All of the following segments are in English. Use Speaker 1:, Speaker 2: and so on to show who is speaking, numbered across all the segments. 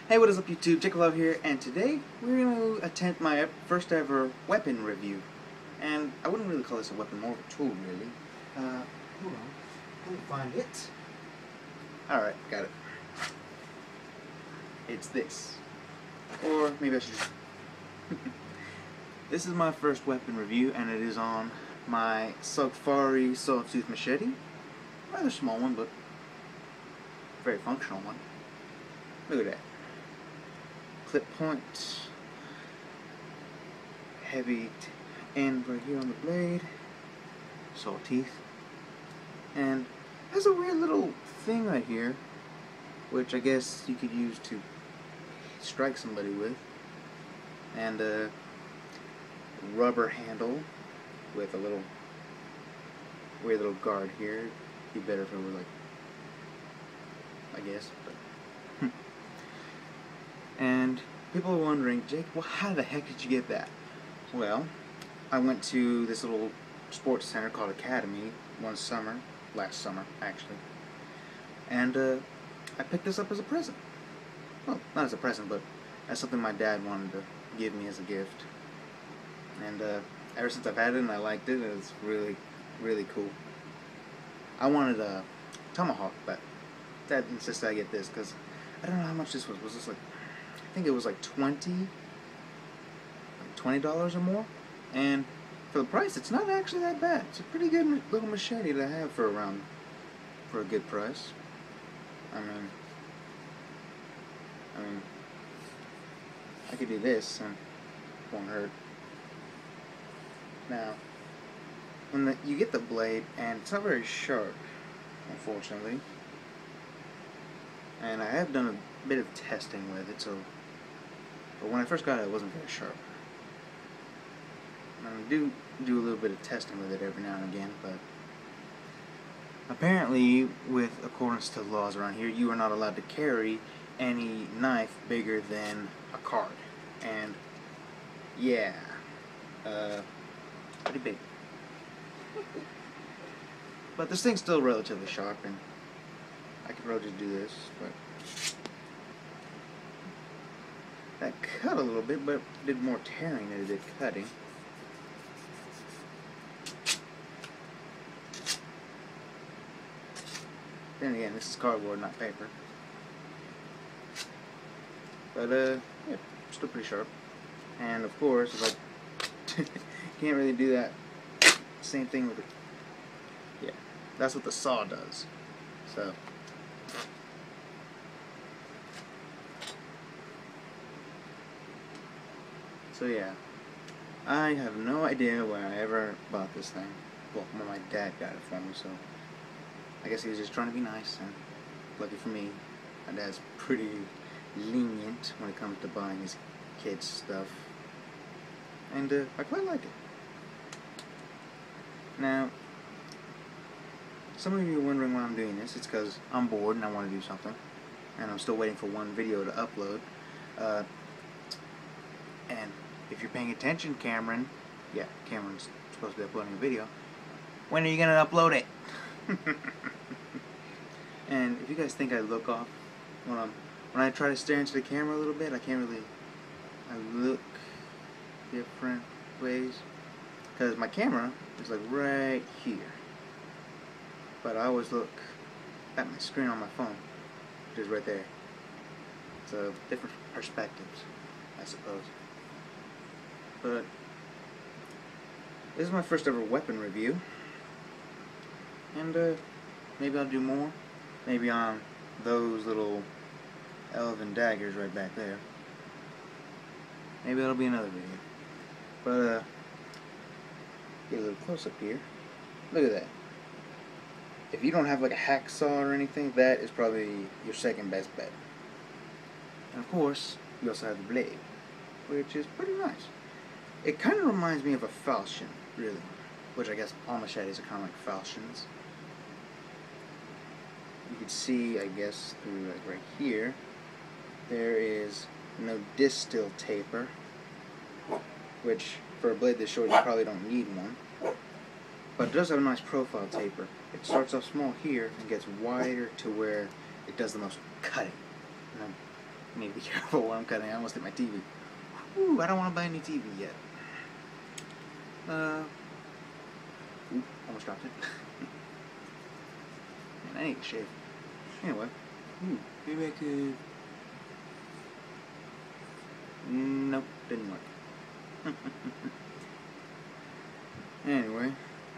Speaker 1: Hey, what is up YouTube? Jackalove here, and today we're going to attempt my first ever weapon review. And I wouldn't really call this a weapon, more of a tool, really. Hold on. Let me find it. Alright, got it. It's this. Or maybe I should just... This is my first weapon review, and it is on my Safari Sawtooth Machete. Rather small one, but very functional one. Look at that. Clip point, heavy end right here on the blade, saw teeth, and there's a weird little thing right here, which I guess you could use to strike somebody with, and a rubber handle with a little weird little guard here. It'd be better if it were like, I guess, but and people are wondering, Jake, well, how the heck did you get that? Well, I went to this little sports center called Academy last summer actually, and I picked this up as a present. Well, not as a present, but as something my dad wanted to give me as a gift. And ever since I've had it and I liked it, it's really, really cool. I wanted a tomahawk, but Dad insisted I get this because I don't know how much this was. Was this like, I think it was like $20 or more, and for the price, it's not actually that bad. It's a pretty good little machete to have for a good price. I mean, I could do this and it won't hurt. Now, when you get the blade, and it's not very sharp, unfortunately, and I have done a bit of testing with it, but when I first got it, it wasn't very sharp. I do a little bit of testing with it every now and again, but apparently, with accordance to the laws around here, you are not allowed to carry any knife bigger than a card. And yeah, pretty big. But this thing's still relatively sharp, and I could probably just do this, but that cut a little bit, but did more tearing than it did cutting. Then again, this is cardboard, not paper. But yeah, still pretty sharp. And of course, it's like can't really do that same thing with it. Yeah, that's what the saw does. So yeah, I have no idea where I ever bought this thing. Well, my dad got it for me, so I guess he was just trying to be nice, and lucky for me, my dad's pretty lenient when it comes to buying his kids stuff, and I quite like it. Now, some of you are wondering why I'm doing this. It's because I'm bored and I want to do something, and I'm still waiting for one video to upload. And if you're paying attention, Cameron, yeah, Cameron's supposed to be uploading a video. When are you gonna upload it? And if you guys think I look off when I try to stare into the camera a little bit, I look different ways because my camera is like right here, but I always look at my screen on my phone, which is right there. So different perspectives, I suppose. But this is my first ever weapon review, and maybe I'll do more. Maybe on those little elven daggers right back there. Maybe that'll be another video. But get a little close up here. Look at that. If you don't have like a hacksaw or anything, that is probably your second best bet. And of course, you also have the blade, which is pretty nice. It kind of reminds me of a falchion, really, which I guess all machetes are kind of like falchions. You can see, I guess, through like right here, there is no distil taper, which for a blade this short you probably don't need one, but it does have a nice profile taper. It starts off small here and gets wider to where it does the most cutting. And I need to be careful what I'm cutting. I almost hit my TV. Ooh, I don't want to buy any TV yet. Ooh, almost dropped it. Man, I need to shave. Anyway. Ooh, maybe I could... Nope, didn't work. Anyway,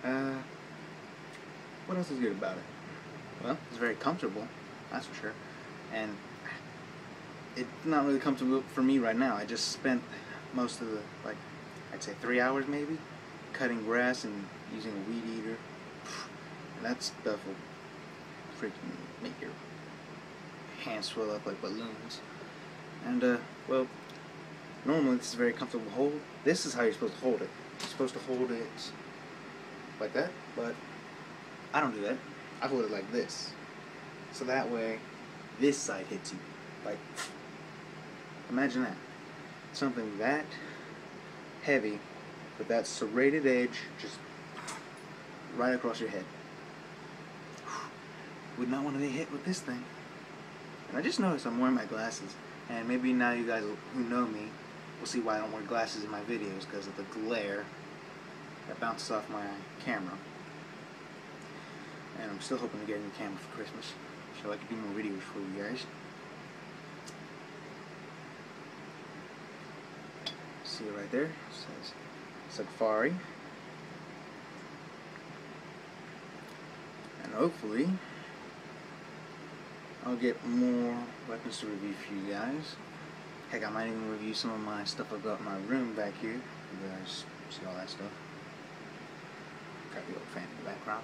Speaker 1: what else is good about it? Well, it's very comfortable, that's for sure. And it's not really comfortable for me right now. I just spent most of the, like, I'd say 3 hours maybe, cutting grass and using a weed eater. And that stuff will freaking make your hands swell up like balloons. And, well, normally this is very comfortable to hold. This is how you're supposed to hold it. You're supposed to hold it like that, but I don't do that. I hold it like this. So that way, this side hits you. Like, imagine that. Something that heavy, with that serrated edge just right across your head. Would not want to get hit with this thing. And I just noticed I'm wearing my glasses, and maybe now you guys who know me will see why I don't wear glasses in my videos, because of the glare that bounces off my camera. And I'm still hoping to get a new camera for Christmas, so I can do more videos for you guys. See it right there? It says Safari. And hopefully I'll get more weapons to review for you guys. Heck, I might even review some of my stuff I've got in my room back here. You guys see all that stuff. Got the old fan in the background.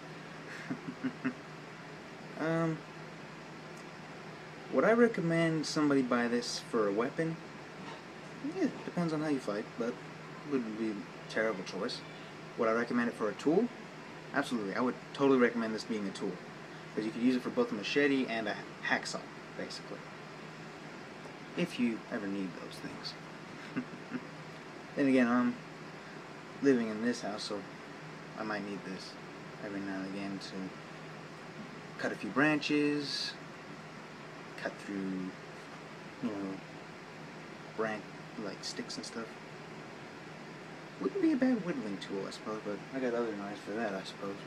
Speaker 1: Would I recommend somebody buy this for a weapon? Yeah, depends on how you fight, but it wouldn't be a terrible choice. Would I recommend it for a tool? Absolutely. I would totally recommend this being a tool, because you could use it for both a machete and a hacksaw, basically. If you ever need those things. Then again, I'm living in this house, so I might need this every now and again to cut a few branches, cut through, you know, like sticks and stuff. Wouldn't be a bad whittling tool, I suppose, but I got other knives for that, I suppose.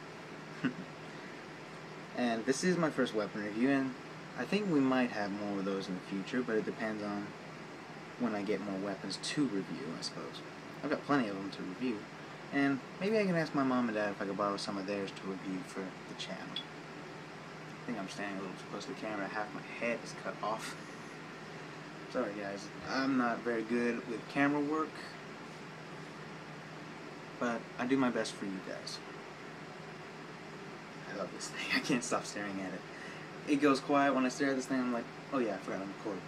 Speaker 1: And this is my first weapon review, and I think we might have more of those in the future, but it depends on when I get more weapons to review, I suppose. I've got plenty of them to review, and maybe I can ask my mom and dad if I could borrow some of theirs to review for the channel. I think I'm standing a little too close to the camera. Half my head is cut off. Sorry guys, I'm not very good with camera work, but I do my best for you guys. I love this thing. I can't stop staring at it. It goes quiet when I stare at this thing. I'm like, oh yeah, I forgot I'm recording.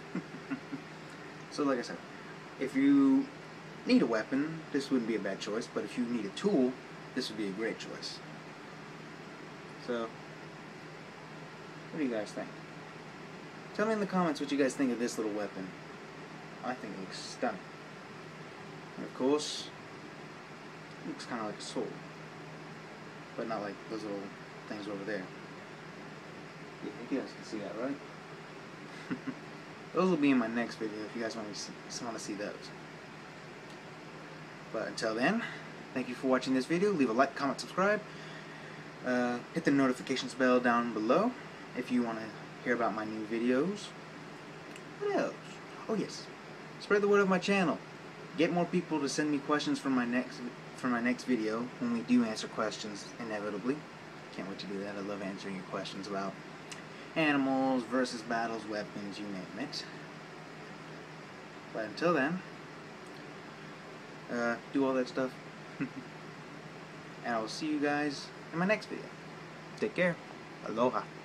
Speaker 1: So like I said, if you need a weapon, this wouldn't be a bad choice, but if you need a tool, this would be a great choice. So, what do you guys think? Tell me in the comments what you guys think of this little weapon. I think it looks stunning. And of course, it looks kind of like a sword, but not like those little things over there. Yeah, you guys can see that, right? Those will be in my next video if you guys want to see those. But until then, thank you for watching this video. Leave a like, comment, subscribe. Hit the notifications bell down below if you want to hear about my new videos. What else? Oh yes, spread the word of my channel. Get more people to send me questions for my next video when we do answer questions inevitably. Can't wait to do that. I love answering your questions about animals versus battles, weapons, you name it. But until then, do all that stuff. And I will see you guys in my next video. Take care. Aloha.